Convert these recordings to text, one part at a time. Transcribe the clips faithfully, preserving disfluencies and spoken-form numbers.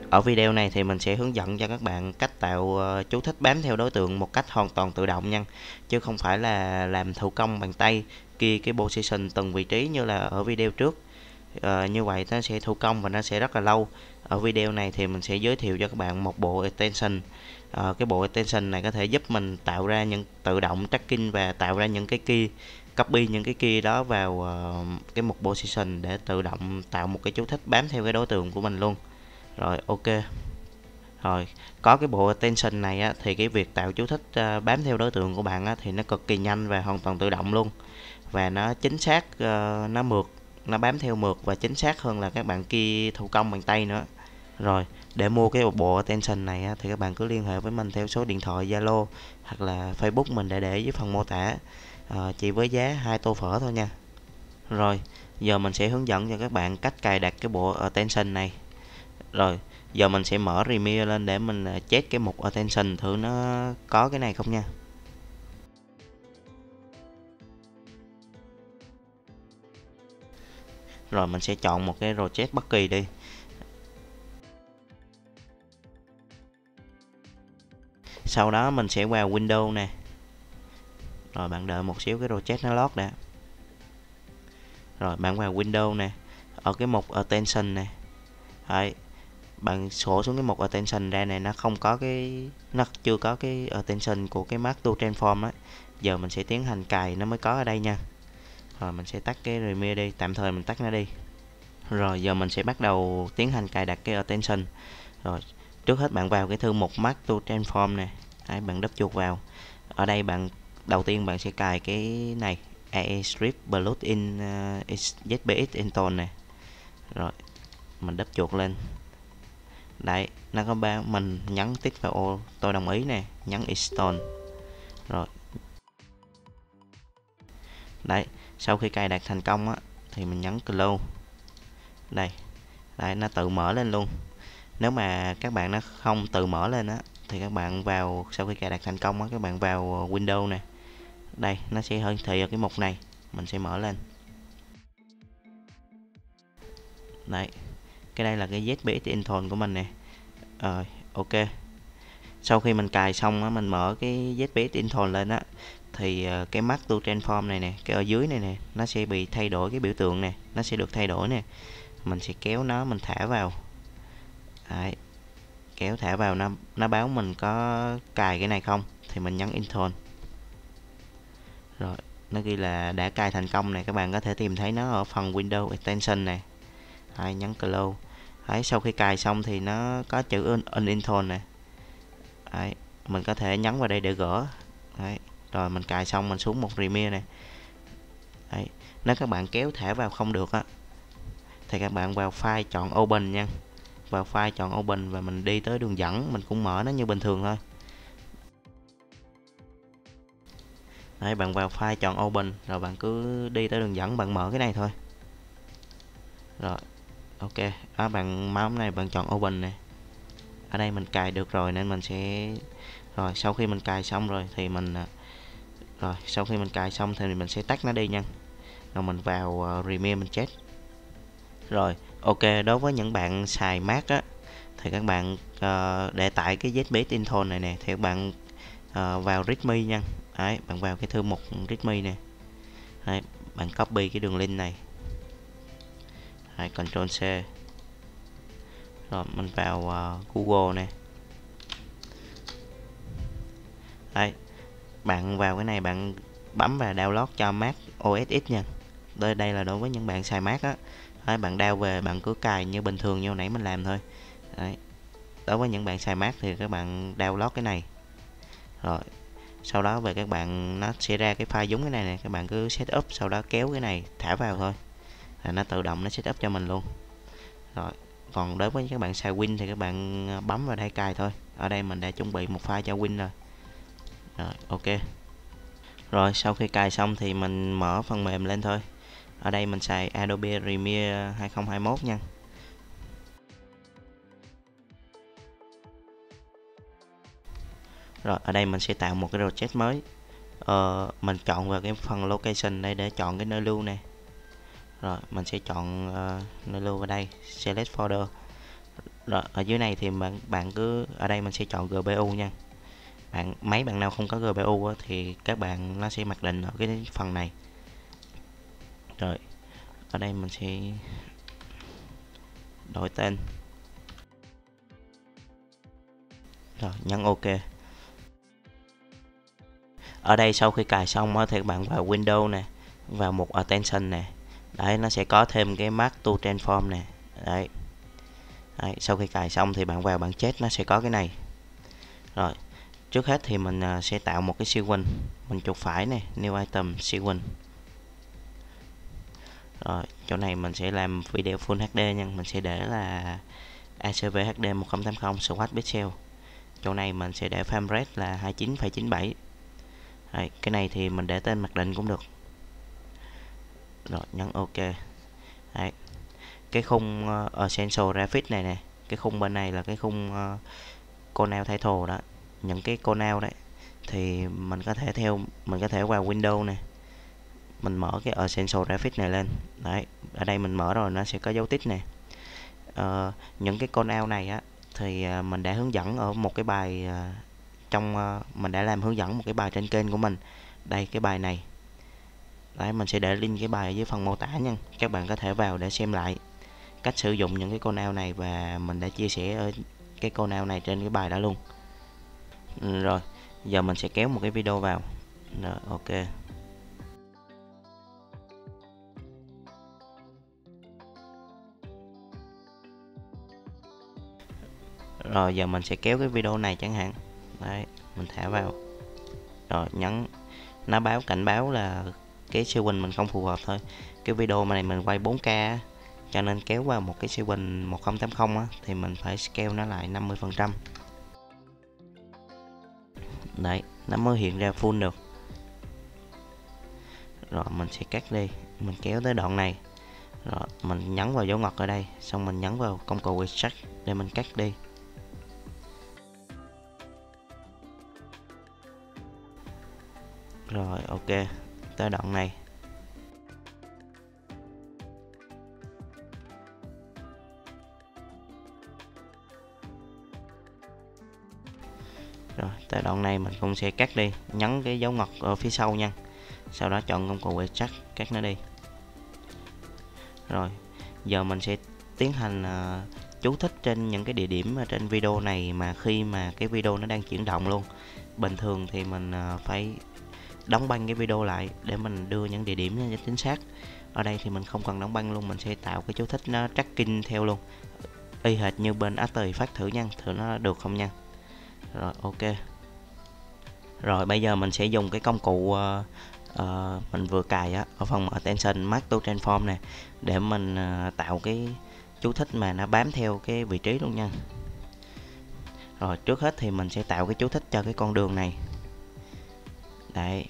Ở video này thì mình sẽ hướng dẫn cho các bạn cách tạo uh, chú thích bám theo đối tượng một cách hoàn toàn tự động nha, chứ không phải là làm thủ công bằng tay ghi cái position từng vị trí như là ở video trước. Uh, như vậy nó sẽ thủ công và nó sẽ rất là lâu. Ở video này thì mình sẽ giới thiệu cho các bạn một bộ extension. Uh, cái bộ extension này có thể giúp mình tạo ra những tự động tracking và tạo ra những cái key, copy những cái key đó vào uh, cái mục position để tự động tạo một cái chú thích bám theo cái đối tượng của mình luôn. Rồi, ok. Rồi, có cái bộ extension này á, thì cái việc tạo chú thích uh, bám theo đối tượng của bạn á, thì nó cực kỳ nhanh và hoàn toàn tự động luôn. Và nó chính xác, uh, nó mượt, nó bám theo mượt và chính xác hơn là các bạn kia thủ công bằng tay nữa. Rồi, để mua cái bộ extension này á, thì các bạn cứ liên hệ với mình theo số điện thoại Zalo hoặc là Facebook mình để để dưới phần mô tả. Uh, chỉ với giá hai tô phở thôi nha. Rồi, giờ mình sẽ hướng dẫn cho các bạn cách cài đặt cái bộ extension này. Rồi, giờ mình sẽ mở Premiere lên để mình check cái mục attention thử nó có cái này không nha. Rồi mình sẽ chọn một cái project bất kỳ đi. Sau đó mình sẽ vào Windows nè. Rồi bạn đợi một xíu cái project nó load đã. Rồi bạn vào Windows nè. Ở cái mục attention nè. Đấy, bạn sổ xuống cái mục attention ra này, nó không có cái, nó chưa có cái attention của cái Mark to Transform á. Giờ mình sẽ tiến hành cài nó mới có ở đây nha. Rồi mình sẽ tắt cái Premiere đi, tạm thời mình tắt nó đi. Rồi giờ mình sẽ bắt đầu tiến hành cài đặt cái attention. Rồi trước hết bạn vào cái thư mục Mark to Transform nè. Đấy, bạn đúp chuột vào. Ở đây bạn đầu tiên bạn sẽ cài cái này, Airstrip Plugin uh, zét pê ích Install nè. Rồi mình đúp chuột lên. Đấy, nó có báo mình nhấn tích vào ô tôi đồng ý nè, nhấn install. Rồi. Đấy, sau khi cài đặt thành công á thì mình nhấn close. Đây. Đấy, nó tự mở lên luôn. Nếu mà các bạn nó không tự mở lên á thì các bạn vào, sau khi cài đặt thành công á, các bạn vào Windows nè. Đây, nó sẽ hiển thị ở cái mục này, mình sẽ mở lên. Đấy. Cái đây là cái zét pê ích Install của mình nè. Rồi, ok. Sau khi mình cài xong á, mình mở cái zét pê ích Install lên á thì cái Mark to Transform này nè, cái ở dưới này nè, nó sẽ bị thay đổi cái biểu tượng nè, nó sẽ được thay đổi nè. Mình sẽ kéo nó, mình thả vào. Đấy. Kéo thả vào, nó nó báo mình có cài cái này không thì mình nhấn Install. Rồi, nó ghi là đã cài thành công này, các bạn có thể tìm thấy nó ở phần Windows Extension này. Đấy, nhấn close. Đấy, sau khi cài xong thì nó có chữ uninstall nè. Đấy, mình có thể nhấn vào đây để gỡ. Đấy, rồi mình cài xong mình xuống một Premiere này. Đấy, nếu các bạn kéo thả vào không được á thì các bạn vào file chọn open nha. Vào file chọn open và mình đi tới đường dẫn, mình cũng mở nó như bình thường thôi. Đấy, bạn vào file chọn open rồi bạn cứ đi tới đường dẫn, bạn mở cái này thôi. Rồi, ok. Đó, bạn máu này bạn chọn open nè. Ở đây mình cài được rồi nên mình sẽ, rồi sau khi mình cài xong rồi thì mình rồi sau khi mình cài xong thì mình sẽ tắt nó đi nha. Rồi mình vào uh, Premiere mình check. Rồi, ok, đối với những bạn xài Mac á thì các bạn uh, để tải cái zét pê ích Install này nè thì các bạn uh, vào readme nha. Đấy, bạn vào cái thư mục readme nè. Đấy, bạn copy cái đường link này. Đấy, Ctrl C. Rồi mình vào uh, Google nè. Đấy, bạn vào cái này bạn bấm vào download cho Mac ô ét X nha. Đây đây là đối với những bạn xài Mac á. Đấy, bạn download về bạn cứ cài như bình thường như hồi nãy mình làm thôi. Đấy. Đối với những bạn xài Mac thì các bạn download cái này. Rồi, sau đó về các bạn nó sẽ ra cái file giống cái này nè, các bạn cứ setup, sau đó kéo cái này thả vào thôi. Là nó tự động nó setup cho mình luôn. Rồi, còn đối với các bạn xài Win thì các bạn bấm vào đây cài thôi. Ở đây mình đã chuẩn bị một file cho Win rồi. Rồi, ok. Rồi, sau khi cài xong thì mình mở phần mềm lên thôi. Ở đây mình xài Adobe Premiere hai không hai mốt nha. Rồi, ở đây mình sẽ tạo một cái project mới. Ờ, mình chọn vào cái phần location đây để chọn cái nơi lưu này. Rồi, mình sẽ chọn uh, nơi lưu vào đây, select folder. Rồi ở dưới này thì bạn bạn cứ ở đây mình sẽ chọn giê pê u nha. Bạn máy bạn nào không có giê pê u á, thì các bạn nó sẽ mặc định ở cái phần này. Rồi ở đây mình sẽ đổi tên. Rồi nhấn OK. Ở đây sau khi cài xong á, thì các bạn vào Windows nè, vào mục Attention nè. Đấy, nó sẽ có thêm cái Mark to Transform nè. Đấy. Đấy, sau khi cài xong thì bạn vào bản chết nó sẽ có cái này. Rồi, trước hết thì mình sẽ tạo một cái sequence. Mình chuột phải nè, New Item Sequence. Rồi, chỗ này mình sẽ làm video Full hát đê nha, mình sẽ để là a xê vê hát đê một không tám không Swatch Pixel. Chỗ này mình sẽ để frame rate là hai mươi chín phẩy chín bảy. Đấy, cái này thì mình để tên mặc định cũng được. Rồi nhấn OK. Đấy. Cái khung uh, Essential Graphics này nè, cái khung bên này là cái khung uh, Cornell Title đó. Những cái Cornell đấy thì mình có thể theo mình có thể vào Windows nè. Mình mở cái Essential Graphics này lên. Đấy, ở đây mình mở rồi nó sẽ có dấu tích nè. Uh, những cái Cornell này á thì uh, mình đã hướng dẫn ở một cái bài uh, trong uh, mình đã làm hướng dẫn một cái bài trên kênh của mình. Đây cái bài này. Đấy, mình sẽ để link cái bài ở dưới phần mô tả nha. Các bạn có thể vào để xem lại cách sử dụng những cái Cornell này, và mình đã chia sẻ ở cái Cornell này trên cái bài đó luôn. Rồi, giờ mình sẽ kéo một cái video vào. Rồi, OK. Rồi giờ mình sẽ kéo cái video này chẳng hạn. Đấy, mình thả vào. Rồi nhấn nó báo cảnh báo là cái siêu quỳnh mình không phù hợp thôi. Cái video này mình quay bốn K á, cho nên kéo vào một cái siêu quỳnh một không tám không á, thì mình phải scale nó lại năm mươi phần trăm. Đấy, nó mới hiện ra full được. Rồi mình sẽ cắt đi, mình kéo tới đoạn này. Rồi mình nhấn vào dấu ngoặc ở đây, xong mình nhấn vào công cụ extract để mình cắt đi. Rồi OK, tới đoạn này. Rồi tới đoạn này mình cũng sẽ cắt đi, nhấn cái dấu ngoặc ở phía sau nha. Sau đó chọn công cụ extract, cắt nó đi. Rồi giờ mình sẽ tiến hành uh, chú thích trên những cái địa điểm ở trên video này mà khi mà cái video nó đang chuyển động luôn. Bình thường thì mình uh, phải đóng băng cái video lại để mình đưa những địa điểm cho chính xác. Ở đây thì mình không cần đóng băng luôn, mình sẽ tạo cái chú thích nó tracking theo luôn, y hệt như bên After Effects thử nha, thử nó được không nha. Rồi OK. Rồi bây giờ mình sẽ dùng cái công cụ uh, uh, mình vừa cài á, ở phần Attention Mark to Transform nè, để mình uh, tạo cái chú thích mà nó bám theo cái vị trí luôn nha. Rồi trước hết thì mình sẽ tạo cái chú thích cho cái con đường này. Đấy.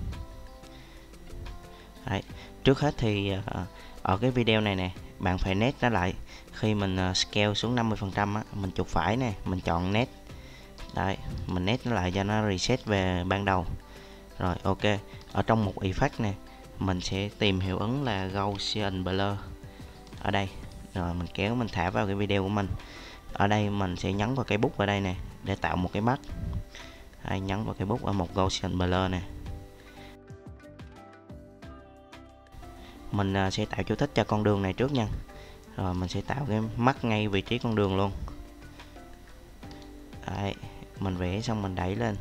Đấy. Trước hết thì uh, ở cái video này nè, bạn phải nét nó lại. Khi mình uh, scale xuống năm mươi phần trăm á, mình chuột phải nè, mình chọn nét. Đấy, mình nét nó lại cho nó reset về ban đầu. Rồi OK. Ở trong một effect nè, mình sẽ tìm hiệu ứng là Gaussian Blur ở đây. Rồi mình kéo mình thả vào cái video của mình. Ở đây mình sẽ nhấn vào cái bút ở đây nè để tạo một cái mắt. Đây, nhấn vào cái bút ở một Gaussian Blur nè. Mình sẽ tạo chú thích cho con đường này trước nha. Rồi mình sẽ tạo cái mắt ngay vị trí con đường luôn. Đấy, mình vẽ xong mình đẩy lên.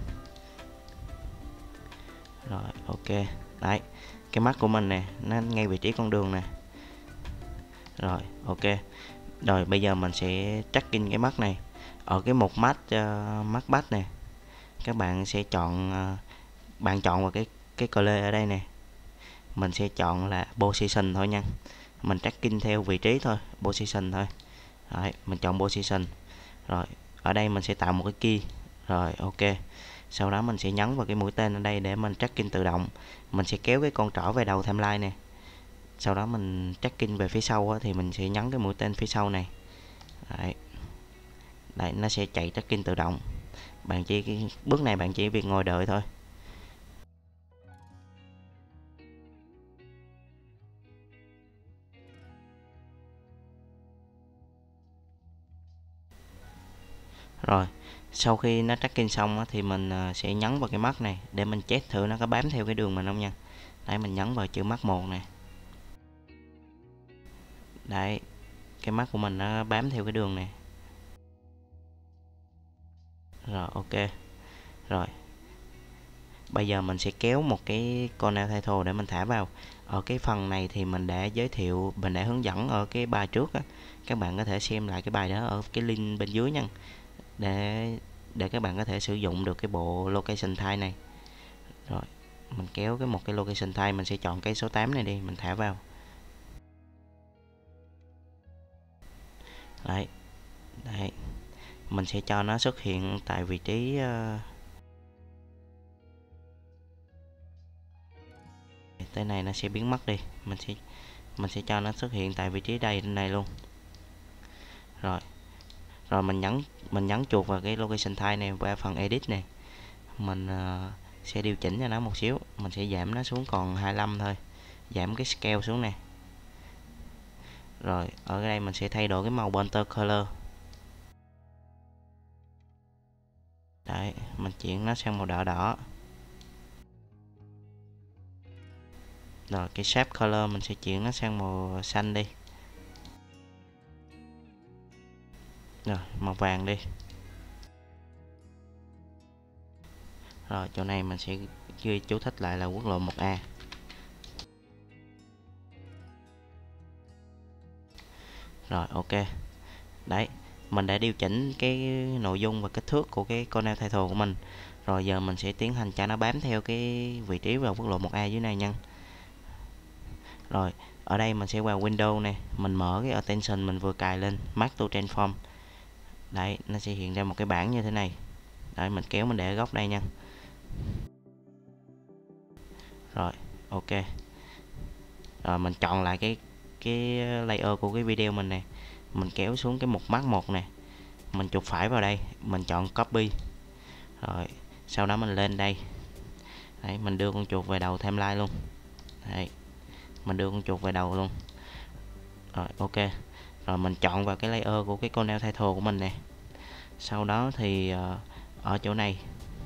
Rồi OK. Đấy, cái mắt của mình nè, nó ngay vị trí con đường nè. Rồi OK. Rồi bây giờ mình sẽ tracking cái mắt này. Ở cái mục mắt uh, mắt bắt nè, các bạn sẽ chọn uh, bạn chọn vào cái cái color ở đây nè. Mình sẽ chọn là position thôi nha. Mình tracking theo vị trí thôi, position thôi. Đấy, mình chọn position. Rồi ở đây mình sẽ tạo một cái key. Rồi OK. Sau đó mình sẽ nhấn vào cái mũi tên ở đây để mình tracking tự động. Mình sẽ kéo cái con trỏ về đầu timeline nè. Sau đó mình tracking về phía sau á, thì mình sẽ nhấn cái mũi tên phía sau này. Đấy. Đấy, nó sẽ chạy tracking tự động. Bạn chỉ cái bước này bạn chỉ việc ngồi đợi thôi. Rồi sau khi nó tracking xong á, thì mình sẽ nhấn vào cái mắt này để mình check thử nó có bám theo cái đường mình không nha. Đấy, mình nhấn vào chữ mắt một này. Đấy, cái mắt của mình nó bám theo cái đường này. Rồi ok. Rồi bây giờ mình sẽ kéo một cái corner title để mình thả vào. Ở cái phần này thì mình đã giới thiệu, mình đã hướng dẫn ở cái bài trước á. Các bạn có thể xem lại cái bài đó ở cái link bên dưới nha, để để các bạn có thể sử dụng được cái bộ location type này. Rồi mình kéo cái một cái location type, mình sẽ chọn cái số tám này đi, mình thả vào. Đấy, đấy, mình sẽ cho nó xuất hiện tại vị trí uh, tới này nó sẽ biến mất đi. Mình sẽ mình sẽ cho nó xuất hiện tại vị trí đây trên này luôn. Rồi rồi mình nhấn mình nhấn chuột vào cái location type này qua phần edit này, mình uh, sẽ điều chỉnh cho nó một xíu, mình sẽ giảm nó xuống còn hai mươi lăm thôi, giảm cái scale xuống này. Rồi ở đây mình sẽ thay đổi cái màu border color. Đấy, mình chuyển nó sang màu đỏ đỏ. Rồi cái shape color mình sẽ chuyển nó sang màu xanh đi. Rồi màu vàng đi. Rồi chỗ này mình sẽ ghi chú thích lại là quốc lộ một A. Rồi ok. Đấy, mình đã điều chỉnh cái nội dung và kích thước của cái corner title của mình. Rồi giờ mình sẽ tiến hành cho nó bám theo cái vị trí vào quốc lộ một A dưới này nha. Rồi ở đây mình sẽ vào Windows này, mình mở cái attention mình vừa cài lên, Mark to Transform. Đấy, nó sẽ hiện ra một cái bảng như thế này. Đấy, mình kéo mình để ở góc đây nha. Rồi ok. Rồi mình chọn lại cái cái layer của cái video mình nè, mình kéo xuống cái mục Mark một này, mình chuột phải vào đây, mình chọn copy. Rồi sau đó mình lên đây. Đấy, mình đưa con chuột về đầu timeline luôn. Đấy, mình đưa con chuột về đầu luôn. Rồi ok. Rồi mình chọn vào cái layer của cái corner title của mình nè. Sau đó thì uh, ở chỗ này,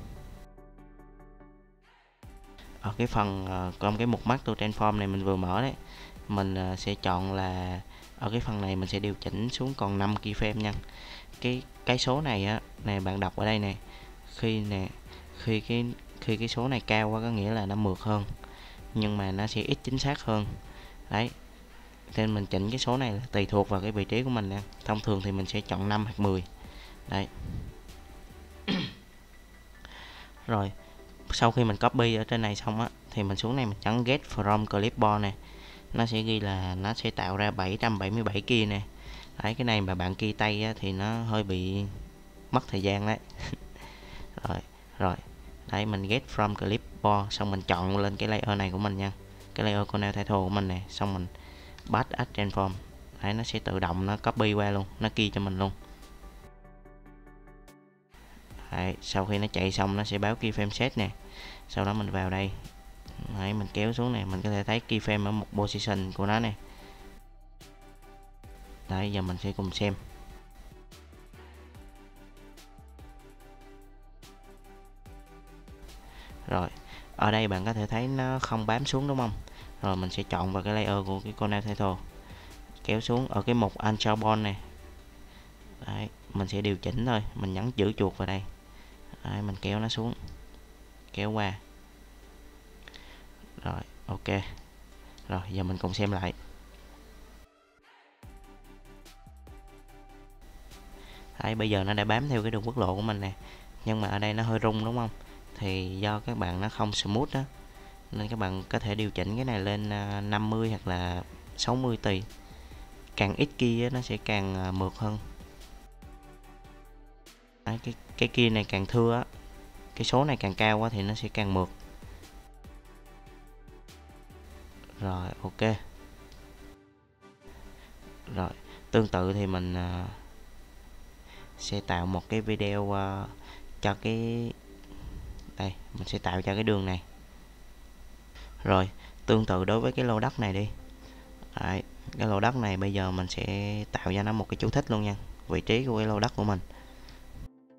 ở cái phần uh, trong cái mục Mark to Transform này mình vừa mở đấy, mình uh, sẽ chọn là ở cái phần này mình sẽ điều chỉnh xuống còn năm keyframe nha. Cái cái số này á, này bạn đọc ở đây nè, khi nè khi cái khi cái số này cao quá có nghĩa là nó mượt hơn, nhưng mà nó sẽ ít chính xác hơn. Đấy, nên mình chỉnh cái số này là tùy thuộc vào cái vị trí của mình nè. Thông thường thì mình sẽ chọn năm hoặc mười. Đấy. Rồi sau khi mình copy ở trên này xong á, thì mình xuống này mình nhấn get from clipboard này, nó sẽ ghi là nó sẽ tạo ra bảy trăm bảy mươi bảy key nè. Đấy, cái này mà bạn key tay á, thì nó hơi bị mất thời gian đấy. rồi rồi đấy, mình get from clipboard xong mình chọn lên cái layer này của mình nha, cái layer corner title của mình này, xong mình pass as transform. Đấy, nó sẽ tự động nó copy qua luôn, nó key cho mình luôn. Đấy, sau khi nó chạy xong nó sẽ báo keyframe set nè, sau đó mình vào đây. Đấy, mình kéo xuống này, mình có thể thấy keyframe ở một position của nó này. Đấy, giờ mình sẽ cùng xem. Rồi ở đây bạn có thể thấy nó không bám xuống đúng không. Rồi mình sẽ chọn vào cái layer của cái corner title, kéo xuống ở cái mục Uncharted này. Đấy, mình sẽ điều chỉnh thôi, mình nhấn giữ chuột vào đây. Đấy, mình kéo nó xuống, kéo qua. Rồi ok. Rồi giờ mình cùng xem lại. Đấy, bây giờ nó đã bám theo cái đường quốc lộ của mình nè, nhưng mà ở đây nó hơi rung đúng không, thì do các bạn nó không smooth đó, nên các bạn có thể điều chỉnh cái này lên năm mươi hoặc là sáu mươi tùy. Càng ít key nó sẽ càng mượt hơn. Đấy, cái cái key này càng thưa á, cái số này càng cao quá thì nó sẽ càng mượt. Rồi ok. Rồi tương tự thì mình uh, sẽ tạo một cái video uh, cho cái đây, mình sẽ tạo cho cái đường này. Rồi tương tự đối với cái lô đất này đi. Đấy, cái lô đất này bây giờ mình sẽ tạo cho nó một cái chú thích luôn nha, vị trí của cái lô đất của mình.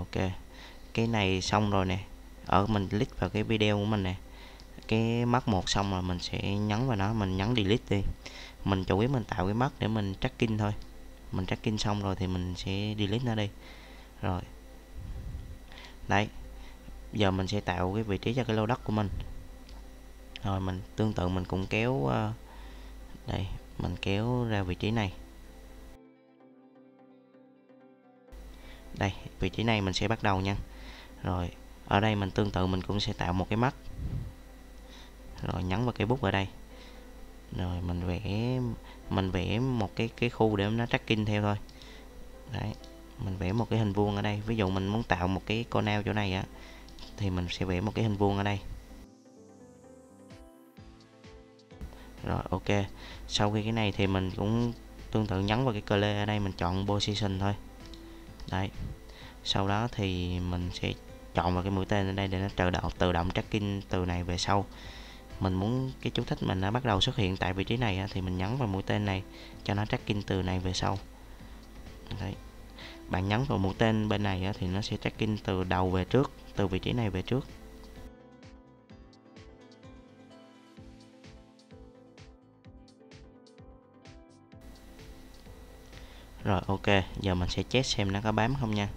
ok, cái này xong rồi nè. Ở mình click vào cái video của mình nè, cái mắt một xong rồi mình sẽ nhấn vào nó, mình nhấn delete đi. Mình chủ yếu mình tạo cái mắt để mình tracking thôi. Mình tracking xong rồi thì mình sẽ delete nó đi. Rồi đấy, giờ mình sẽ tạo cái vị trí cho cái lô đất của mình. Rồi mình tương tự mình cũng kéo uh, đây, mình kéo ra vị trí này. Đây, vị trí này mình sẽ bắt đầu nha. Rồi ở đây mình tương tự mình cũng sẽ tạo một cái mắt. Rồi nhấn vào cái bút ở đây. Rồi mình vẽ mình vẽ một cái cái khu để nó tracking theo thôi. Đấy, mình vẽ một cái hình vuông ở đây. Ví dụ mình muốn tạo một cái con nail chỗ này á, thì mình sẽ vẽ một cái hình vuông ở đây. Rồi ok, sau khi cái này thì mình cũng tương tự nhấn vào cái cờ lê ở đây, mình chọn position thôi. Đấy, sau đó thì mình sẽ chọn vào cái mũi tên ở đây để nó tự động tự động tracking từ này về sau. Mình muốn cái chú thích mình nó bắt đầu xuất hiện tại vị trí này thì mình nhấn vào mũi tên này cho nó tracking từ này về sau. Đấy, bạn nhấn vào mũi tên bên này thì nó sẽ tracking từ đầu về trước, từ vị trí này về trước. Rồi ok, giờ mình sẽ check xem nó có bám không nha.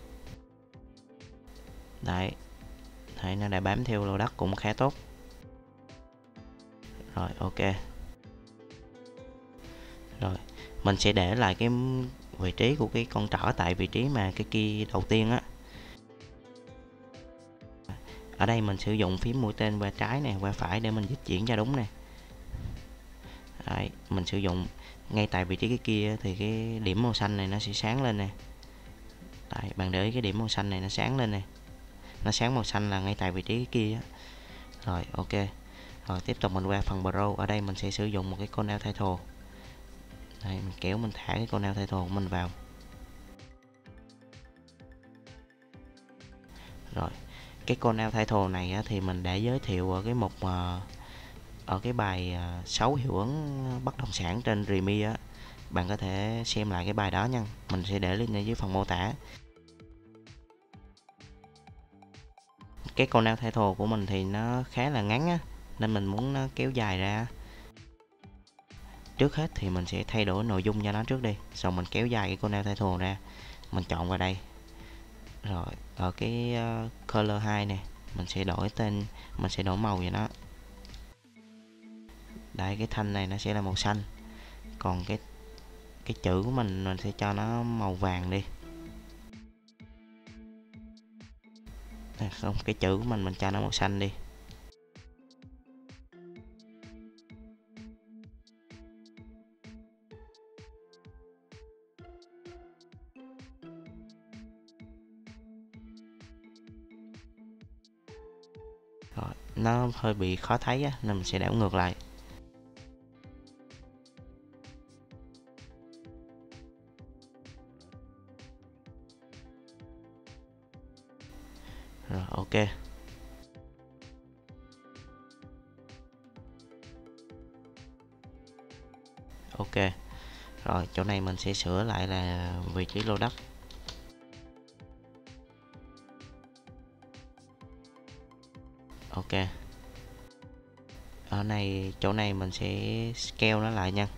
Đấy, thấy nó đã bám theo lô đất cũng khá tốt. Rồi ok. Rồi mình sẽ để lại cái vị trí của cái con trỏ tại vị trí mà cái kia đầu tiên á. Ở đây mình sử dụng phím mũi tên qua trái này, qua phải để mình dịch chuyển cho đúng nè. Đấy, mình sử dụng ngay tại vị trí cái kia thì cái điểm màu xanh này nó sẽ sáng lên nè. Đấy, bạn để ý cái điểm màu xanh này nó sáng lên nè. Nó sáng màu xanh là ngay tại vị trí cái kia á. Rồi ok. Rồi tiếp tục mình qua phần Pro. Ở đây mình sẽ sử dụng một cái con nail title. Đây, mình kéo mình thả cái con nail title của mình vào. Rồi cái con nail title này á, thì mình đã giới thiệu ở cái mục uh, ở cái bài uh, sáu hiệu ứng bất động sản trên Remi á. Bạn có thể xem lại cái bài đó nha. Mình sẽ để link ở dưới phần mô tả. Cái con nail title của mình thì nó khá là ngắn á, nên mình muốn nó kéo dài ra. Trước hết thì mình sẽ thay đổi nội dung cho nó trước đi, xong mình kéo dài cái con nail title ra. Mình chọn vào đây. Rồi ở cái uh, color hai nè, mình sẽ đổi tên, mình sẽ đổi màu cho nó. Đây, cái thanh này nó sẽ là màu xanh. Còn cái cái chữ của mình mình sẽ cho nó màu vàng đi. À, không, cái chữ của mình mình cho nó màu xanh đi. Rồi, nó hơi bị khó thấy á, nên mình sẽ đảo ngược lại. Rồi ok. Ok. Rồi chỗ này mình sẽ sửa lại là vị trí lô đất. Ok. Ở này, chỗ này mình sẽ scale nó lại nha.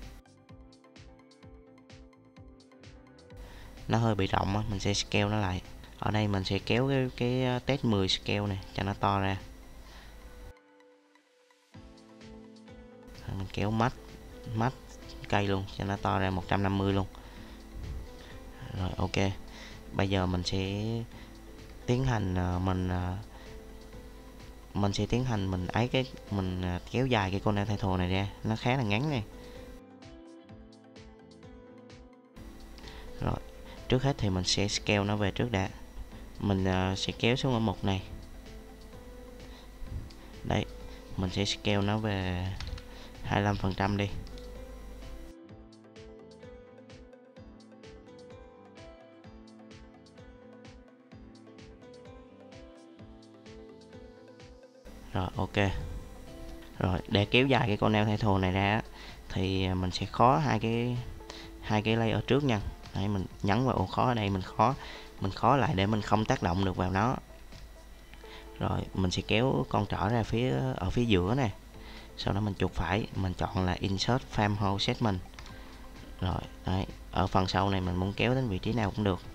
Nó hơi bị rộng á, mình sẽ scale nó lại. Ở đây mình sẽ kéo cái cái test mười scale này cho nó to ra. Mình kéo mắt mắt cây luôn cho nó to ra một trăm năm mươi luôn. Rồi ok. Bây giờ mình sẽ tiến hành mình mình sẽ tiến hành mình ấy cái mình kéo dài cái con nail title này ra, nó khá là ngắn này. Rồi trước hết thì mình sẽ scale nó về trước đã. Mình sẽ kéo xuống ở mục này. Đây, mình sẽ scale nó về hai mươi lăm phần trăm đi. Rồi ok. Rồi để kéo dài cái con nail title này ra thì mình sẽ khó hai cái hai cái layer trước nha. Đấy, mình nhấn vào ô khó ở đây, mình khó mình khó lại để mình không tác động được vào nó. Rồi mình sẽ kéo con trỏ ra phía ở phía giữa này, sau đó mình chuột phải, mình chọn là Insert Frame Hole Segment. Rồi đấy, ở phần sau này mình muốn kéo đến vị trí nào cũng được.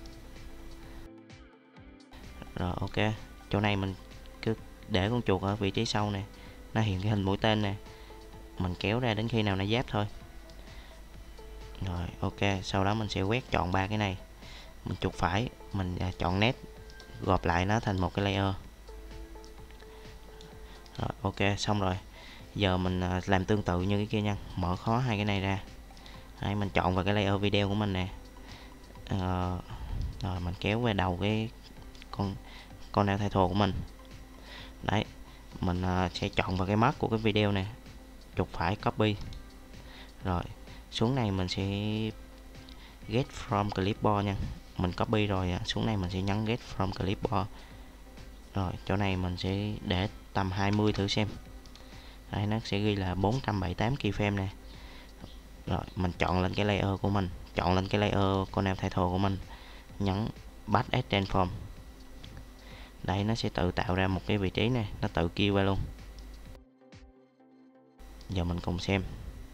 Rồi ok, chỗ này mình cứ để con chuột ở vị trí sau này, nó hiện cái hình mũi tên này, mình kéo ra đến khi nào nó giáp thôi. Rồi ok, sau đó mình sẽ quét chọn ba cái này, mình chuột phải, mình chọn nét, gộp lại nó thành một cái layer. Rồi ok, xong rồi. Giờ mình làm tương tự như cái kia nha, mở khó hai cái này ra. Đấy, mình chọn vào cái layer video của mình nè. À, rồi mình kéo về đầu cái con con nail title của mình. Đấy, mình sẽ chọn vào cái mắt của cái video này, chuột phải copy. Rồi xuống này mình sẽ get from clipboard nha, mình copy rồi, xuống này mình sẽ nhấn get from clipboard. Rồi chỗ này mình sẽ để tầm hai mươi thử xem. Đây, nó sẽ ghi là bốn trăm bảy mươi tám keyframe nè. Rồi mình chọn lên cái layer của mình, chọn lên cái layer con nail title của mình, nhấn Batch as Transform. Đây, nó sẽ tự tạo ra một cái vị trí này, nó tự kêu ra luôn. Giờ mình cùng xem.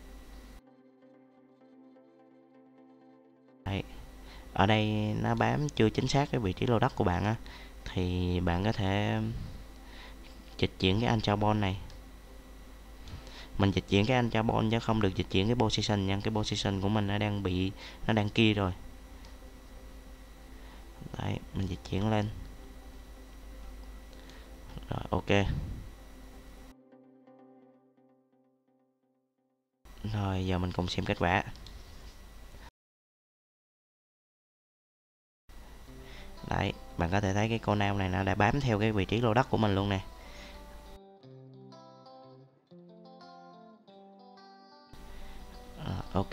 Đây, ở đây nó bám chưa chính xác cái vị trí lô đất của bạn á, thì bạn có thể dịch chuyển cái uncharted này. Mình dịch chuyển cái uncharted chứ không được dịch chuyển cái position nha, cái position của mình nó đang bị nó đang kia rồi. Đấy, mình dịch chuyển lên. Rồi ok. Rồi giờ mình cùng xem kết quả. Đấy, bạn có thể thấy cái con nail này nó đã bám theo cái vị trí lô đất của mình luôn nè. À, ok.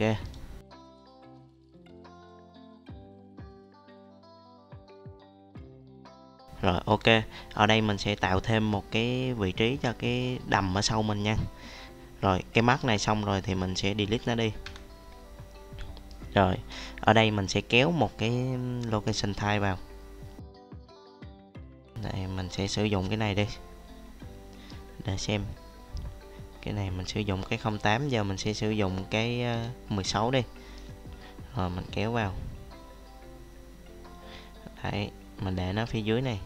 Rồi ok, ở đây mình sẽ tạo thêm một cái vị trí cho cái đầm ở sau mình nha. Rồi cái mắt này xong rồi thì mình sẽ delete nó đi. Rồi ở đây mình sẽ kéo một cái location type vào. Đây, mình sẽ sử dụng cái này đi để xem. Cái này mình sử dụng cái không tám, giờ mình sẽ sử dụng cái mười sáu đi. Rồi mình kéo vào. Đấy, mình để nó phía dưới này.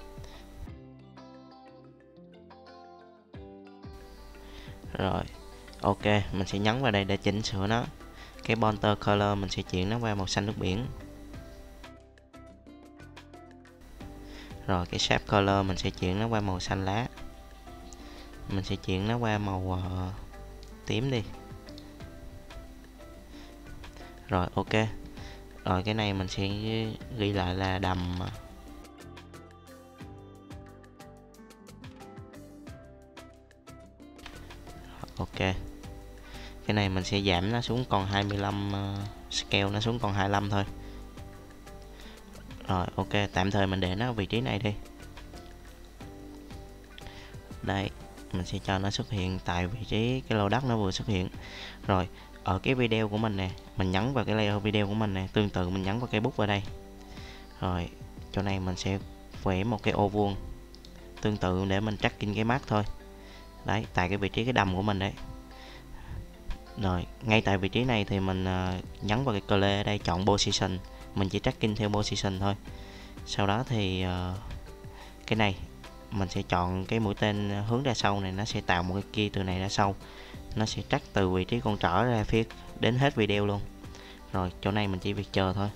Rồi ok, mình sẽ nhấn vào đây để chỉnh sửa nó. Cái border color mình sẽ chuyển nó qua màu xanh nước biển. Rồi cái shape color mình sẽ chuyển nó qua màu xanh lá. Mình sẽ chuyển nó qua màu uh, tím đi. Rồi ok. Rồi cái này mình sẽ ghi lại là đầm. Ok. Cái này mình sẽ giảm nó xuống còn hai mươi lăm, uh, scale nó xuống còn hai mươi lăm thôi. Rồi ok, tạm thời mình để nó ở vị trí này đi. Đây, mình sẽ cho nó xuất hiện tại vị trí cái lô đất nó vừa xuất hiện. Rồi ở cái video của mình nè, mình nhấn vào cái layer video của mình nè, tương tự mình nhấn vào cái bút vào đây. Rồi chỗ này mình sẽ vẽ một cái ô vuông tương tự để mình tracking cái mắt thôi. Đấy, tại cái vị trí cái đầm của mình đấy. Rồi ngay tại vị trí này thì mình uh, nhấn vào cái clear ở đây, chọn position, mình chỉ tracking theo position thôi. Sau đó thì uh, cái này mình sẽ chọn cái mũi tên hướng ra sau này, nó sẽ tạo một cái key từ này ra sau, nó sẽ track từ vị trí con trỏ ra phía đến hết video luôn. Rồi chỗ này mình chỉ việc chờ thôi.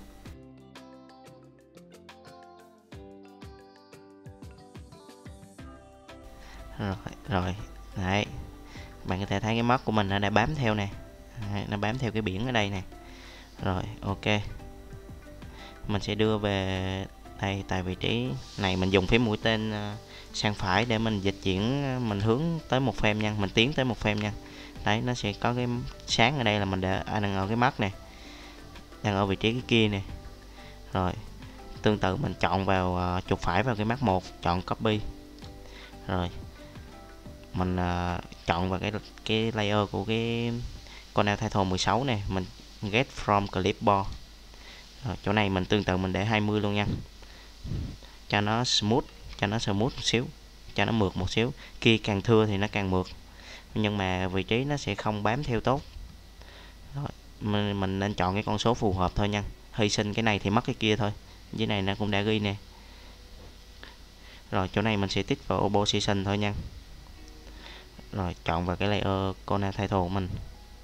Rồi rồi đấy, bạn có thể thấy cái mắt của mình nó đã bám theo nè. Đấy, nó bám theo cái biển ở đây nè. Rồi ok, mình sẽ đưa về đây, tại vị trí này mình dùng phím mũi tên uh, sang phải để mình dịch chuyển, mình hướng tới một frame nha, mình tiến tới một frame nha. Đấy, nó sẽ có cái sáng ở đây là mình để à, đang ở cái mắt này, đang ở vị trí cái kia nè. Rồi tương tự mình chọn vào uh, chuột phải vào cái mắt một, chọn copy. Rồi mình uh, chọn vào cái cái layer của cái con nail title mười sáu này, mình get from clipboard. Rồi, chỗ này mình tương tự mình để hai mươi luôn nha, cho nó smooth, cho nó smooth một xíu, cho nó mượt một xíu. Kia càng thưa thì nó càng mượt, nhưng mà vị trí nó sẽ không bám theo tốt. Rồi, mình, mình nên chọn cái con số phù hợp thôi nha, hy sinh cái này thì mất cái kia thôi. Dưới này nó cũng đã ghi nè. Rồi chỗ này mình sẽ tích vào opposition thôi nha. Rồi chọn vào cái layer corner title của mình,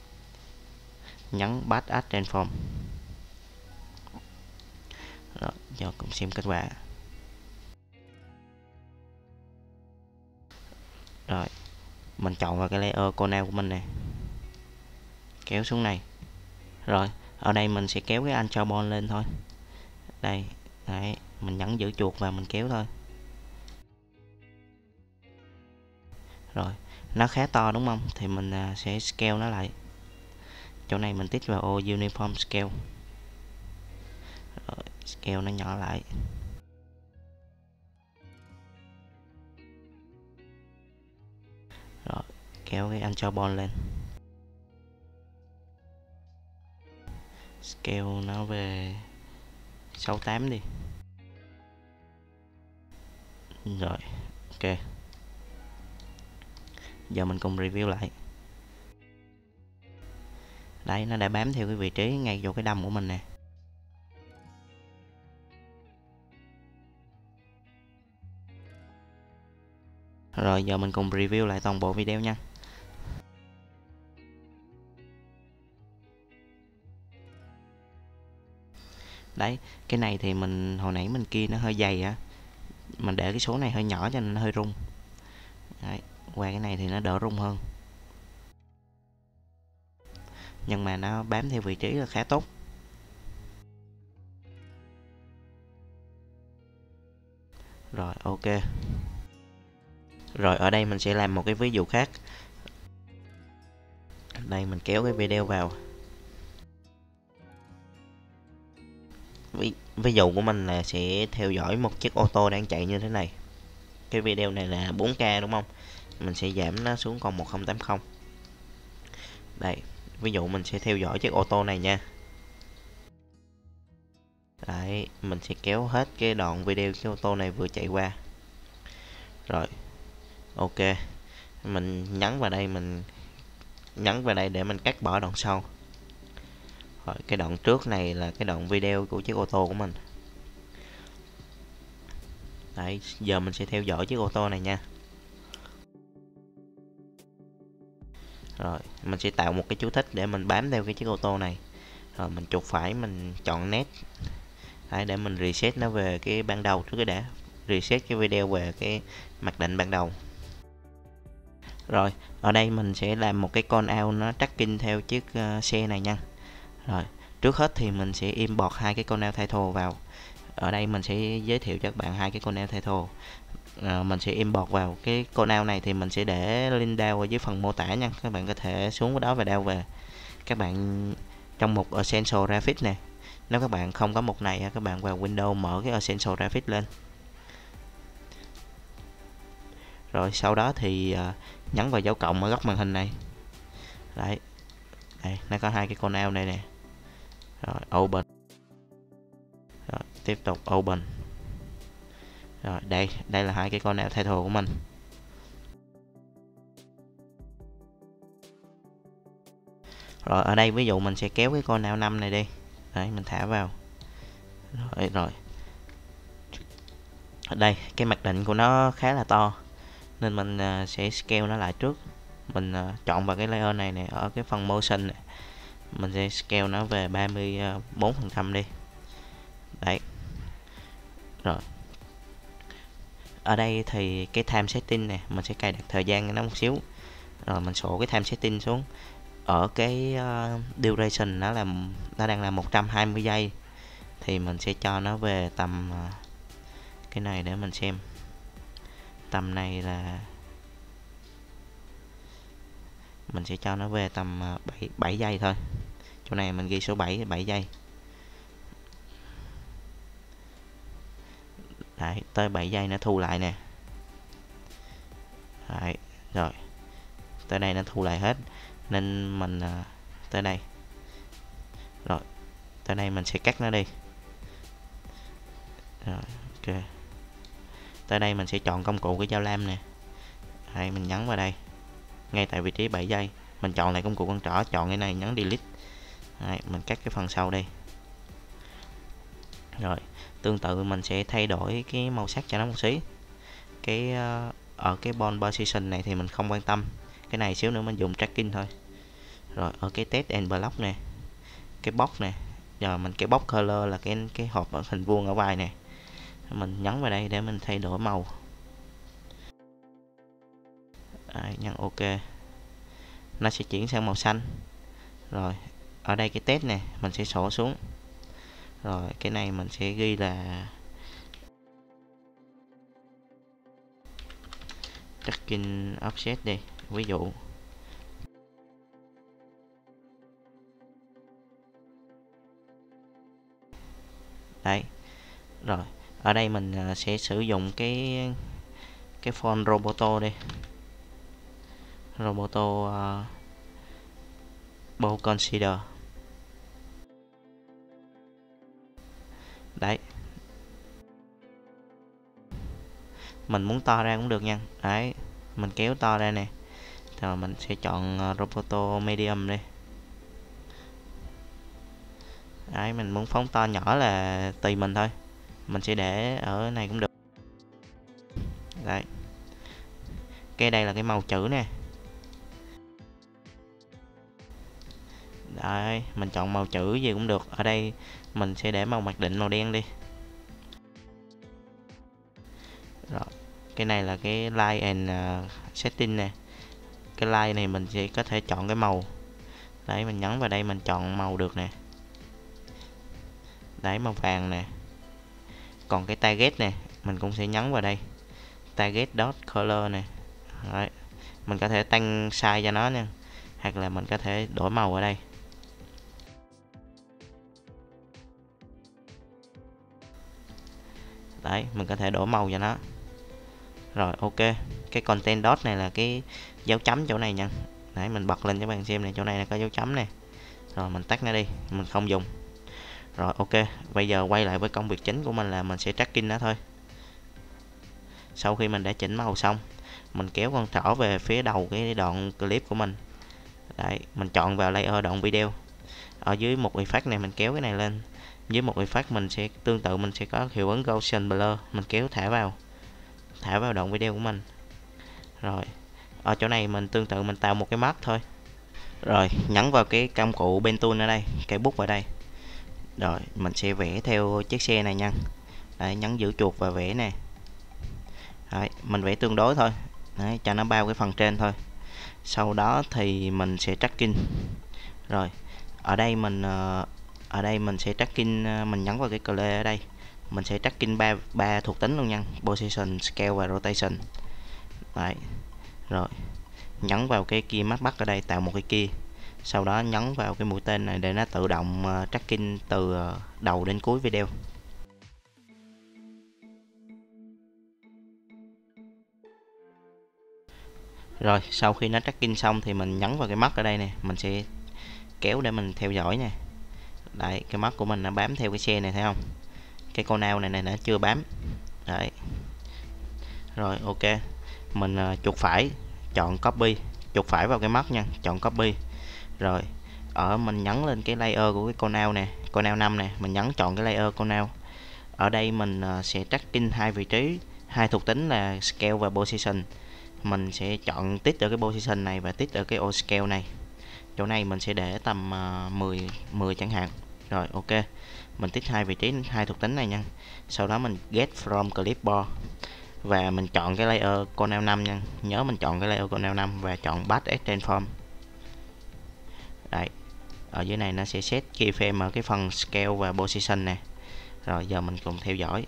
nhấn Batch Add Transform. Rồi giờ cùng xem kết quả. Rồi mình chọn vào cái layer corner của mình nè, kéo xuống này. Rồi ở đây mình sẽ kéo cái anchor point lên thôi. Đây, đấy, mình nhấn giữ chuột và mình kéo thôi. Rồi nó khá to đúng không, thì mình sẽ scale nó lại. Chỗ này mình tích vào ô uniform scale. Rồi, scale nó nhỏ lại. Rồi kéo cái anchor point lên, scale nó về sáu mươi tám đi. Rồi ok, giờ mình cùng review lại. Đấy, nó đã bám theo cái vị trí ngay vô cái đâm của mình nè. Rồi giờ mình cùng review lại toàn bộ video nha. Đấy, cái này thì mình hồi nãy mình kia nó hơi dày á, mình để cái số này hơi nhỏ cho nên nó hơi rung. Đấy, qua cái này thì nó đỡ rung hơn, nhưng mà nó bám theo vị trí là khá tốt. Rồi ok. Rồi ở đây mình sẽ làm một cái ví dụ khác. Đây mình kéo cái video vào. Ví, ví dụ của mình là sẽ theo dõi một chiếc ô tô đang chạy như thế này. Cái video này là bốn K đúng không? Mình sẽ giảm nó xuống còn một không tám không. Đây, ví dụ mình sẽ theo dõi chiếc ô tô này nha. Đấy, mình sẽ kéo hết cái đoạn video chiếc ô tô này vừa chạy qua. Rồi, ok. Mình nhấn vào đây, mình nhấn vào đây để mình cắt bỏ đoạn sau. Rồi, cái đoạn trước này là cái đoạn video của chiếc ô tô của mình. Đấy, giờ mình sẽ theo dõi chiếc ô tô này nha. Rồi, mình sẽ tạo một cái chú thích để mình bám theo cái chiếc ô tô này. Rồi mình chuột phải, mình chọn nét. Đấy, để mình reset nó về cái ban đầu trước cái đã. Reset cái video về cái mặc định ban đầu. Rồi, ở đây mình sẽ làm một cái con out nó tracking theo chiếc uh, xe này nha. Rồi, trước hết thì mình sẽ import hai cái con out title vào. Ở đây mình sẽ giới thiệu cho các bạn hai cái con out title. À, mình sẽ import vào cái con out này thì mình sẽ để link down ở dưới phần mô tả nha. Các bạn có thể xuống cái đó và download về. Các bạn trong mục Essential Graphics nè. Nếu các bạn không có mục này, các bạn vào Windows mở cái Essential Graphics lên. Rồi sau đó thì uh, nhấn vào dấu cộng ở góc màn hình này. Đấy, đây nó có hai cái con out này nè. Rồi open. Rồi tiếp tục open. Rồi đây, đây là hai cái con out title của mình. Rồi ở đây ví dụ mình sẽ kéo cái con out năm này đi. Đấy, mình thả vào. Rồi rồi. Ở đây cái mặc định của nó khá là to nên mình uh, sẽ scale nó lại trước. Mình uh, chọn vào cái layer này nè, ở cái phần motion này. Mình sẽ scale nó về ba mươi bốn phần trăm đi. Đấy. Rồi. Ở đây thì cái time setting nè, mình sẽ cài đặt thời gian nó một xíu. Rồi mình sổ cái time setting xuống. Ở cái uh, duration nó là nó đang là một trăm hai mươi giây thì mình sẽ cho nó về tầm uh, cái này để mình xem. Tầm này là mình sẽ cho nó về tầm bảy, bảy giây thôi. Chỗ này mình ghi số bảy, bảy giây. Đấy, tới bảy giây nó thu lại nè. Đấy, rồi. Tới đây nó thu lại hết. Nên mình uh, tới đây. Rồi, tới đây mình sẽ cắt nó đi. Rồi, ok. Tới đây mình sẽ chọn công cụ cái dao lam nè. Đây, mình nhấn vào đây. Ngay tại vị trí bảy giây, mình chọn lại công cụ con trỏ, chọn cái này, nhấn delete. Đây, mình cắt cái phần sau đây. Rồi, tương tự mình sẽ thay đổi cái màu sắc cho nó một xí. Cái uh, ở cái bond position này thì mình không quan tâm. Cái này xíu nữa mình dùng tracking thôi. Rồi, ở cái test and block nè, cái box nè, giờ mình cái box color là cái cái hộp ở hình vuông ở vai nè, mình nhấn vào đây để mình thay đổi màu. Đấy, nhấn ok, nó sẽ chuyển sang màu xanh. Rồi ở đây cái test nè mình sẽ sổ xuống. Rồi cái này mình sẽ ghi là tracking offset đi, ví dụ. Đấy. Rồi ở đây mình sẽ sử dụng cái cái font Roboto đi, Roboto uh, Bold Concealer. Đấy, mình muốn to ra cũng được nha. Đấy, mình kéo to ra nè, rồi mình sẽ chọn uh, Roboto Medium đi. Đấy, mình muốn phóng to nhỏ là tùy mình thôi, mình sẽ để ở này cũng được. Đấy, cái đây là cái màu chữ nè. Đấy, mình chọn màu chữ gì cũng được. Ở đây mình sẽ để màu mặc định màu đen đi. Rồi, cái này là cái line and uh, setting nè. Cái line này mình sẽ có thể chọn cái màu. Đấy, mình nhấn vào đây mình chọn màu được nè. Đấy, màu vàng nè. Còn cái target nè, mình cũng sẽ nhấn vào đây. Target dot color nè. Đấy, mình có thể tăng size cho nó nha, hoặc là mình có thể đổi màu ở đây. Đấy, mình có thể đổi màu cho nó. Rồi ok, cái content dot này là cái dấu chấm chỗ này nha. Đấy, mình bật lên cho bạn xem này, chỗ này là có dấu chấm này. Rồi mình tắt nó đi, mình không dùng. Rồi ok, bây giờ quay lại với công việc chính của mình là mình sẽ tracking nó thôi. Sau khi mình đã chỉnh màu xong, mình kéo con trỏ về phía đầu cái đoạn clip của mình. Đấy, mình chọn vào layer đoạn video. Ở dưới một effect này mình kéo cái này lên. Dưới một effect mình sẽ tương tự mình sẽ có hiệu ứng Gaussian blur, mình kéo thả vào. Thả vào đoạn video của mình. Rồi, ở chỗ này mình tương tự mình tạo một cái mask thôi. Rồi, nhấn vào cái công cụ pen tool ở đây, cái bút ở đây. Rồi, mình sẽ vẽ theo chiếc xe này nha. Đấy, nhấn giữ chuột và vẽ nè. Đấy, mình vẽ tương đối thôi. Đấy, cho nó bao cái phần trên thôi. Sau đó thì mình sẽ tracking. Rồi, ở đây mình ở đây mình sẽ tracking, mình nhấn vào cái clear ở đây. Mình sẽ tracking ba ba thuộc tính luôn nha, position, scale và rotation. Đấy. Rồi, nhấn vào cái key mask bắt ở đây, tạo một cái key. Sau đó nhấn vào cái mũi tên này để nó tự động uh, tracking từ uh, đầu đến cuối video. Rồi, sau khi nó tracking xong thì mình nhấn vào cái mắt ở đây nè, mình sẽ kéo để mình theo dõi nè. Đấy, cái mắt của mình nó bám theo cái xe này thấy không? Cái con nào này này nó chưa bám. Đấy. Rồi ok. Mình uh, chuột phải chọn copy, chuột phải vào cái mắt nha, chọn copy. Rồi, ở mình nhấn lên cái layer của cái con nào nè, con nào năm nè, mình nhấn chọn cái layer con nào. Ở đây mình uh, sẽ tracking hai vị trí, hai thuộc tính là scale và position. Mình sẽ chọn tích ở cái position này và tích ở cái ô scale này. Chỗ này mình sẽ để tầm uh, mười mười chẳng hạn. Rồi ok, mình tích hai vị trí, hai thuộc tính này nha. Sau đó mình get from clipboard và mình chọn cái layer Cornell năm nha. Nhớ mình chọn cái layer Cornell năm và chọn Path as Transform. Đấy, ở dưới này nó sẽ set keyframe ở cái phần scale và position nè. Rồi giờ mình cùng theo dõi.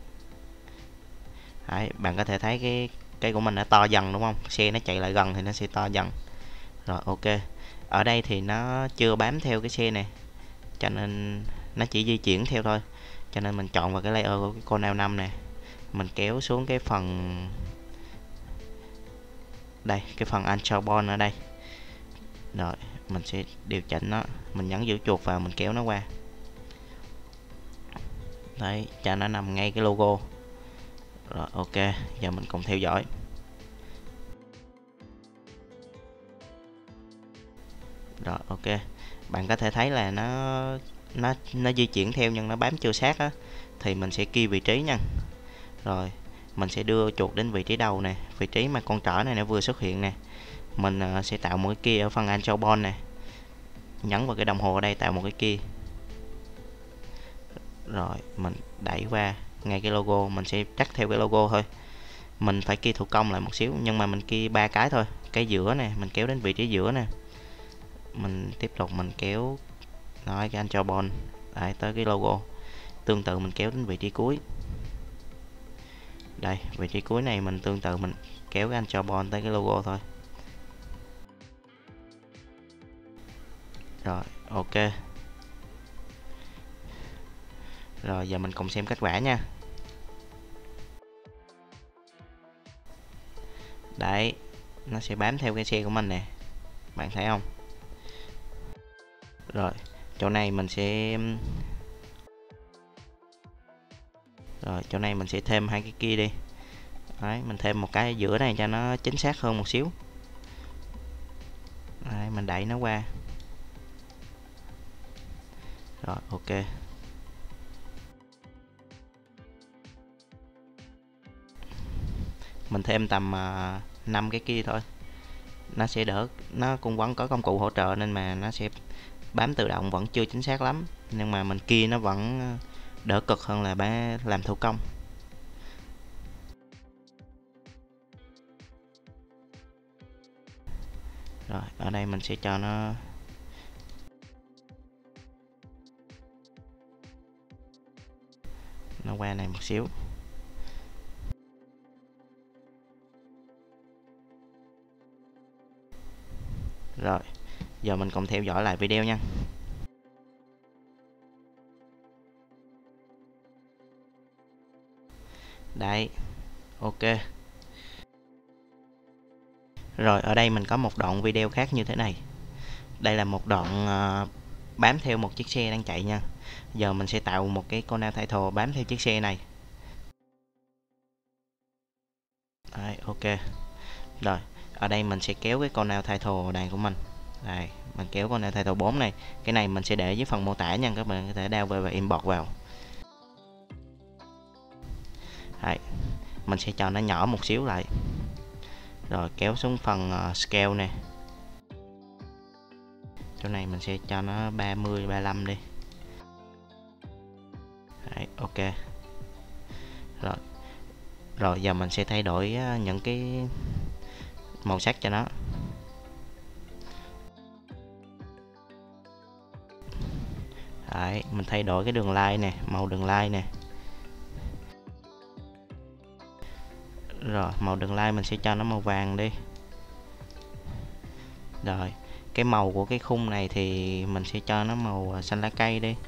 Đấy, bạn có thể thấy cái cái của mình đã to dần đúng không? Xe nó chạy lại gần thì nó sẽ to dần. Rồi ok. Ở đây thì nó chưa bám theo cái xe này, cho nên nó chỉ di chuyển theo thôi. Cho nên mình chọn vào cái layer của cái con Cornell năm nè. Mình kéo xuống cái phần đây, cái phần Anchor Bond ở đây. Rồi, mình sẽ điều chỉnh nó, mình nhấn giữ chuột vào, mình kéo nó qua. Đấy, cho nó nằm ngay cái logo. Rồi ok, giờ mình cùng theo dõi. Rồi ok, bạn có thể thấy là nó nó nó di chuyển theo nhưng nó bám chưa sát á, thì mình sẽ ghi vị trí nha. Rồi mình sẽ đưa chuột đến vị trí đầu nè, vị trí mà con trỏ này nó vừa xuất hiện nè. Mình uh, sẽ tạo một cái key ở phần Anchor Ball nè, nhấn vào cái đồng hồ ở đây tạo một cái key. Rồi mình đẩy qua ngay cái logo, mình sẽ cắt theo cái logo thôi. Mình phải key thủ công lại một xíu, nhưng mà mình key ba cái thôi. Cái giữa nè, mình kéo đến vị trí giữa nè. Mình tiếp tục mình kéo nói cái Anchor Ball đấy, tới cái logo. Tương tự mình kéo đến vị trí cuối. Đây, vị trí cuối này mình tương tự mình kéo cái Anchor Ball tới cái logo thôi. Rồi, ok. Rồi giờ mình cùng xem kết quả nha. Đấy, nó sẽ bám theo cái xe của mình nè. Bạn thấy không? Rồi, chỗ này mình sẽ Rồi, chỗ này mình sẽ thêm hai cái kia đi. Đấy, mình thêm một cái ở giữa này cho nó chính xác hơn một xíu. Đấy, mình đẩy nó qua. Rồi, ok. Mình thêm tầm uh, năm cái kia thôi. Nó sẽ đỡ, nó cũng vẫn có công cụ hỗ trợ nên mà nó sẽ bám tự động vẫn chưa chính xác lắm. Nhưng mà mình kia nó vẫn đỡ cực hơn là bán làm thủ công. Rồi, ở đây mình sẽ cho nó nó qua này một xíu. Rồi, giờ mình cùng theo dõi lại video nha. Đấy, ok. Rồi, ở đây mình có một đoạn video khác như thế này. Đây là một đoạn uh, bám theo một chiếc xe đang chạy nha. Giờ mình sẽ tạo một cái con nào title bám theo chiếc xe này. Đấy, ok. Rồi, ở đây mình sẽ kéo cái con nào title này của mình. Đây, mình kéo con nào title bốn này. Cái này mình sẽ để dưới phần mô tả nha, các bạn có thể download về và import vào. Đấy, mình sẽ cho nó nhỏ một xíu lại. Rồi kéo xuống phần uh, scale nè. Chỗ này mình sẽ cho nó ba mươi, ba mươi lăm đi. Đấy, ok. Rồi. Rồi giờ mình sẽ thay đổi uh, những cái màu sắc cho nó. Đấy, mình thay đổi cái đường line nè, màu đường line nè. Rồi, màu đường line mình sẽ cho nó màu vàng đi. Rồi, cái màu của cái khung này thì mình sẽ cho nó màu xanh lá cây đi.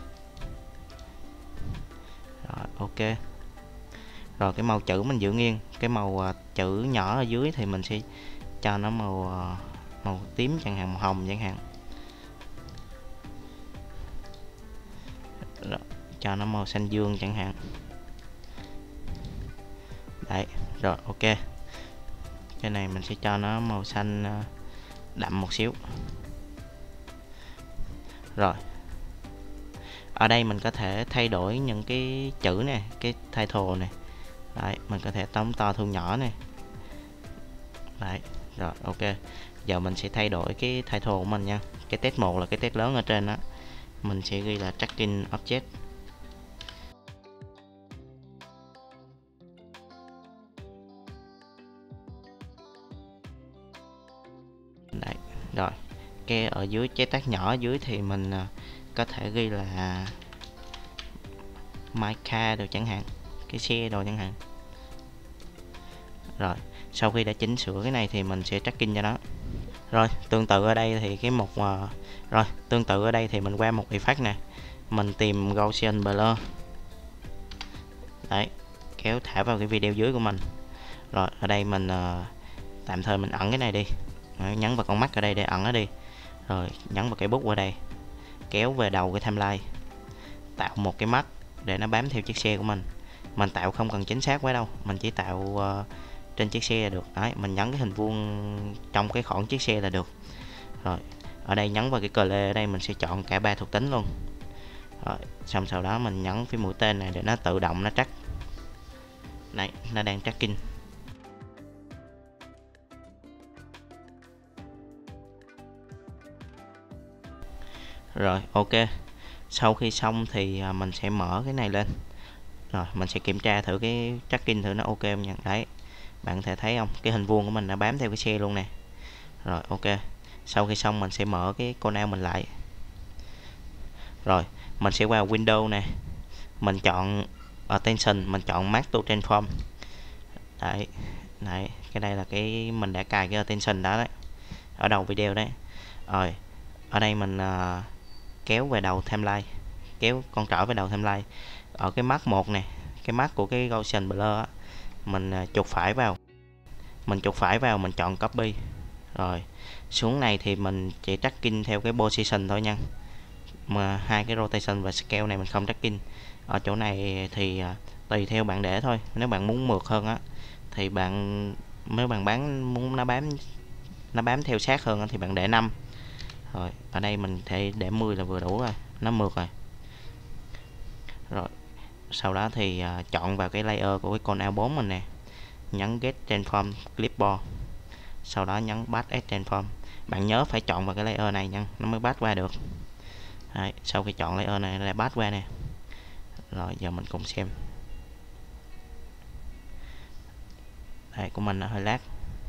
Rồi, ok. Rồi cái màu chữ mình giữ nghiêng, cái màu chữ nhỏ ở dưới thì mình sẽ cho nó màu màu tím chẳng hạn, màu hồng chẳng hạn. Rồi, cho nó màu xanh dương chẳng hạn. Đấy, rồi ok. Cái này mình sẽ cho nó màu xanh đậm một xíu. Rồi. Ở đây mình có thể thay đổi những cái chữ nè, cái title này. Đấy, mình có thể tóm to thu nhỏ này. Đấy, rồi ok. Giờ mình sẽ thay đổi cái title của mình nha. Cái test một là cái test lớn ở trên đó. Mình sẽ ghi là tracking object. Đấy, rồi. Cái ở dưới chế tác nhỏ ở dưới thì mình có thể ghi là my car đồ chẳng hạn, cái xe đồ chẳng hạn. Rồi, sau khi đã chỉnh sửa cái này thì mình sẽ tracking cho nó. Rồi, tương tự ở đây thì cái mục uh, rồi, tương tự ở đây thì mình qua một effect nè. Mình tìm Gaussian Blur. Đấy, kéo thả vào cái video dưới của mình. Rồi, ở đây mình uh, tạm thời mình ẩn cái này đi. Đấy, nhấn vào con mắt ở đây để ẩn nó đi. Rồi, nhấn vào cái bút ở đây. Kéo về đầu cái timeline. Tạo một cái mắt để nó bám theo chiếc xe của mình. Mình tạo không cần chính xác quá đâu, mình chỉ tạo uh, trên chiếc xe là được. Đấy, mình nhấn cái hình vuông trong cái khoảng chiếc xe là được. Rồi ở đây nhấn vào cái cờ lê, ở đây mình sẽ chọn cả ba thuộc tính luôn. Rồi xong sau đó mình nhấn cái mũi tên này để nó tự động nó track. Đấy, nó đang tracking. Rồi ok, sau khi xong thì mình sẽ mở cái này lên. Rồi mình sẽ kiểm tra thử cái tracking thử nó ok không nha. Đấy, bạn có thể thấy không, cái hình vuông của mình đã bám theo cái xe luôn nè. Rồi ok, sau khi xong mình sẽ mở cái con nào mình lại. Rồi mình sẽ vào Windows nè, mình chọn Attention, mình chọn Mask to Transform. Đấy, đấy, cái đây là cái mình đã cài cái Attention đó đấy, ở đầu video đấy. Rồi ở đây mình uh, kéo về đầu timeline, kéo con trỏ về đầu timeline. Ở cái mắt một nè, cái mắt của cái Gaussian Blur á, mình uh, chuột phải vào, mình chuột phải vào mình chọn copy. Rồi xuống này thì mình chỉ tracking theo cái position thôi nha, mà hai cái rotation và scale này mình không tracking. Ở chỗ này thì uh, tùy theo bạn để thôi, nếu bạn muốn mượt hơn á thì bạn, nếu bạn bán muốn nó bám nó bám theo sát hơn á, thì bạn để năm. Rồi ở đây mình thể để mười là vừa đủ rồi, nó mượt rồi. Rồi sau đó thì uh, chọn vào cái layer của cái con A bốn mình nè, nhấn Get Transform Clipboard, sau đó nhấn Path as Transform. Bạn nhớ phải chọn vào cái layer này nha, nó mới path qua được. Đấy, sau khi chọn layer này nó lại path qua nè. Rồi giờ mình cùng xem. Đấy, của mình nó hơi lát.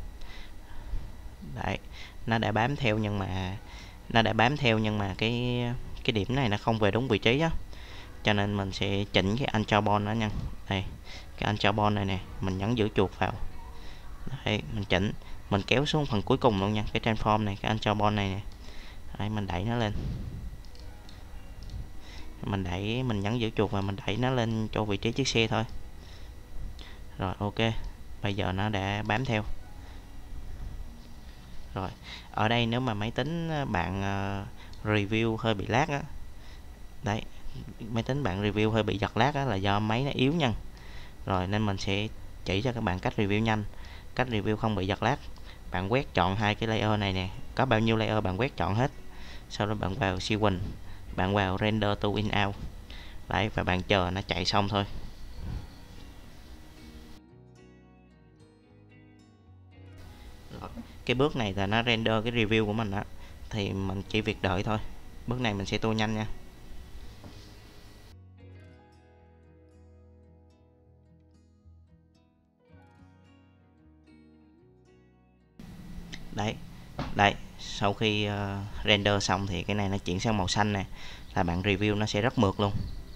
Đấy, nó đã bám theo nhưng mà nó đã bám theo nhưng mà cái cái điểm này nó không về đúng vị trí á, cho nên mình sẽ chỉnh cái anchor point đó nha. Đây, cái anchor point này nè, mình nhấn giữ chuột vào. Đấy, mình chỉnh, mình kéo xuống phần cuối cùng luôn nha, cái transform này, cái anchor point này nè. Đấy, mình đẩy nó lên, mình đẩy, mình nhấn giữ chuột và mình đẩy nó lên cho vị trí chiếc xe thôi. Rồi ok, bây giờ nó đã bám theo. Rồi ở đây nếu mà máy tính bạn uh, review hơi bị lag á, đấy, máy tính bạn review hơi bị giật lag á, là do máy nó yếu nha. Rồi nên mình sẽ chỉ cho các bạn cách review nhanh, cách review không bị giật lag. Bạn quét chọn hai cái layer này nè, có bao nhiêu layer bạn quét chọn hết, sau đó bạn vào sequence, bạn vào render to in out. Đấy, và bạn chờ nó chạy xong thôi. Rồi, cái bước này là nó render cái review của mình đó, thì mình chỉ việc đợi thôi. Bước này mình sẽ tua nhanh nha. Đấy, đấy, sau khi uh, render xong thì cái này nó chuyển sang màu xanh nè, là bạn review nó sẽ rất mượt luôn.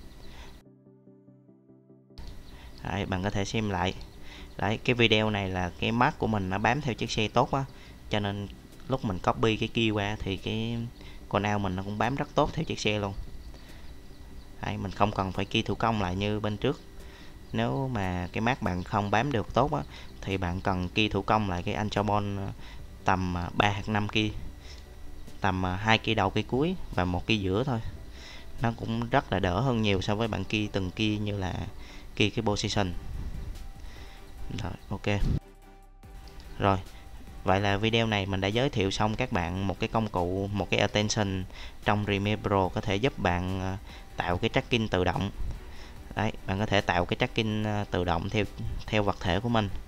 Đấy, bạn có thể xem lại. Đấy, cái video này là cái mark của mình nó bám theo chiếc xe tốt á, cho nên lúc mình copy cái key qua thì cái con ao mình nó cũng bám rất tốt theo chiếc xe luôn. Đấy, mình không cần phải key thủ công lại như bên trước. Nếu mà cái mark bạn không bám được tốt á, thì bạn cần key thủ công lại cái anchor point tầm ba hoặc năm key, tầm hai key đầu key cuối và một key giữa thôi. Nó cũng rất là đỡ hơn nhiều so với bạn key từng key như là key cái position. Rồi ok. Rồi, vậy là video này mình đã giới thiệu xong các bạn một cái công cụ, một cái attention trong Premiere Pro có thể giúp bạn tạo cái tracking tự động. Đấy, bạn có thể tạo cái tracking tự động theo theo vật thể của mình.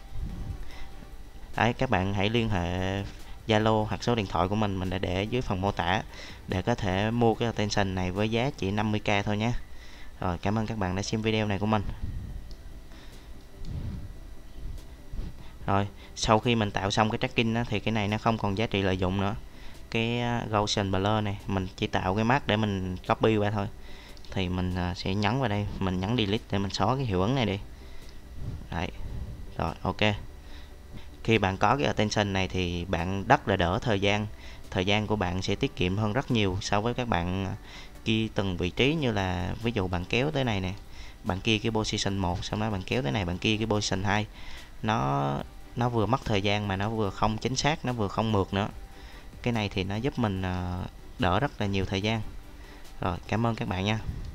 Đấy, các bạn hãy liên hệ Zalo hoặc số điện thoại của mình mình đã để dưới phần mô tả để có thể mua cái attention này với giá chỉ năm mươi k thôi nhé. Rồi, cảm ơn các bạn đã xem video này của mình. Rồi, sau khi mình tạo xong cái tracking á, thì cái này nó không còn giá trị lợi dụng nữa. Cái Gaussian Blur này mình chỉ tạo cái mask để mình copy qua thôi. Thì mình sẽ nhấn vào đây, mình nhấn delete để mình xóa cái hiệu ứng này đi. Đấy. Rồi ok. Khi bạn có cái attention này thì bạn rất là đỡ thời gian. Thời gian của bạn sẽ tiết kiệm hơn rất nhiều so với các bạn ghi từng vị trí, như là ví dụ bạn kéo tới này nè, bạn kia cái position một, xong đó bạn kéo tới này, bạn kia cái position hai. Nó nó vừa mất thời gian mà nó vừa không chính xác, nó vừa không mượt nữa. Cái này thì nó giúp mình đỡ rất là nhiều thời gian. Rồi, cảm ơn các bạn nha.